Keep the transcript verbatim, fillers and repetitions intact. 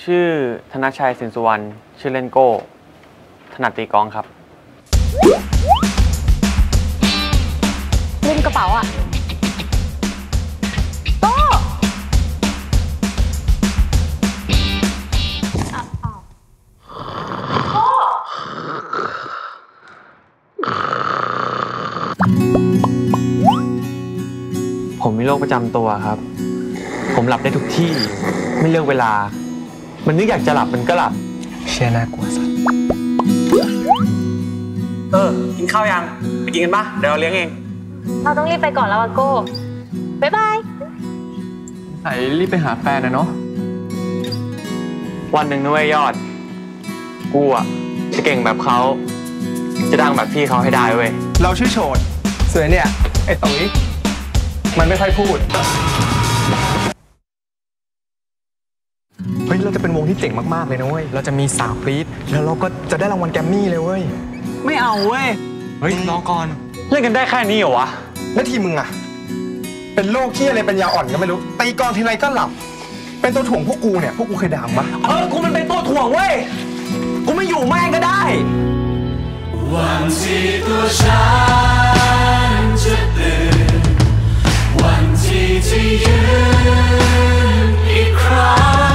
ชื่อธนชัยสินสุวรรณชื่อเล่นโก้ถนัดตีกลองครับลืมกระเป๋าอ่ะโก้ผมมีโรคประจำตัวครับผมหลับได้ทุกที่ไม่เลือกเวลามันนึกอยากจะหลับมันก็หลับเชี่ยน่ากลัวสัสเออกินข้าวยังไปกินกันปะเดี๋ยวเราเลี้ยงเองเราต้องรีบไปก่อนแล้วอะโก้บ๊ายบายไหนรีบไปหาแฟนนะเนาะวันหนึ่งนะเว้ยยอดกูอะจะเก่งแบบเขาจะดังแบบพี่เขาให้ได้เว้ยเราชื่อโฉดส่วนเนี่ยไอ้ตุ๋ยมันไม่ค่อยพูดเฮ้ยเราจะเป็นวงที่เจ๋งมากๆเลยนะเว้ยเราจะมีสาวกรี๊ดแล้วเราก็จะได้รางวัลแกรมมี่เลยเว้ยไม่เอาเว้ยเฮ้ยรอก่อนเล่นกันได้แค่นี้เหรอวะแล้วทีมึงอะเป็นโรคที่อะไรเป็นยาอ่อนก็ไม่รู้ตีกลองทีไรก็หลับเป็นตัวถ่วงพวกกูเนี่ยพวกกูเคยด่าปะเออกูมันเป็นตัวถ่วงเว้ยกูไม่อยู่แม่งก็ได้วันที่ตัวฉันจะตื่นวันที่ที่ยืนอีกครั้ง